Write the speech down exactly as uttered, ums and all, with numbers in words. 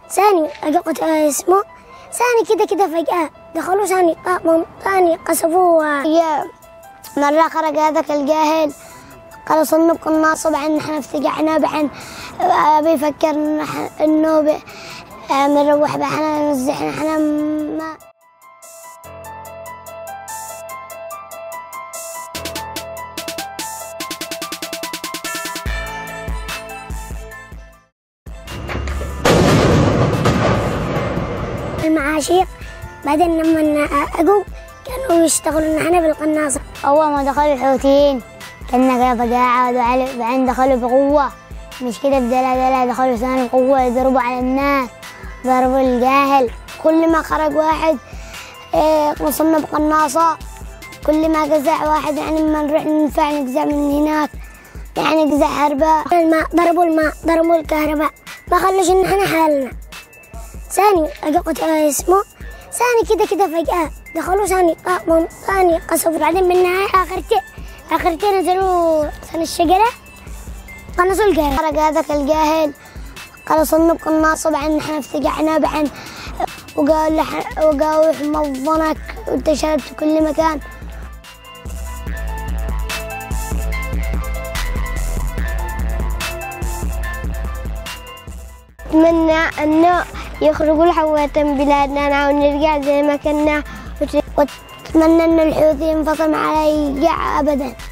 ثاني أجقت اسمه ثاني كده كده فجأة دخلوا ثاني طاقم ثاني قصفوه. هي مرة خرج هذاك الجاهل قال صنبكم الناصب عن نحن افتجعنا بعن بيفكر إنه بنروح بحنا نزحنا احنا ما المعاشيق. بعدين لما أقوم كانوا يشتغلون معنا بالقناصة. أول ما دخلوا الحوثيين كنا كده فجاعة بعدين دخلوا بقوة، مش كده بدلا دلا دخلوا ثاني بقوة يضربوا على الناس، ضربوا الجاهل. كل ما خرج واحد إيه وصلنا بقناصة، كل ما جزع واحد يعني ما نروح ندفع نجزع من هناك، يعني نجزع هرباء. الماء ضربوا الماء ضربوا الكهرباء، ما خلوش إن احنا حالنا. ثاني أجقت اسمه ثاني كده كده فجأة دخلوا ثاني طاقم ثاني قصفوا. بعدين بالنهاية آخرتين آخرتين نزلوا ثاني الشجرة قنصوا الجاهل. خرج هذاك الجاهل قال صنبكم الناصب عن نحن افتجعنا بعن وقال وقاوح موظنك وانتشرت في كل مكان. أتمنى أنه يخرجوا الحواتم بلادنا ونرجع زي ما كنا، وأتمنى أن الحوثي ينفصل على يرجع أبدا.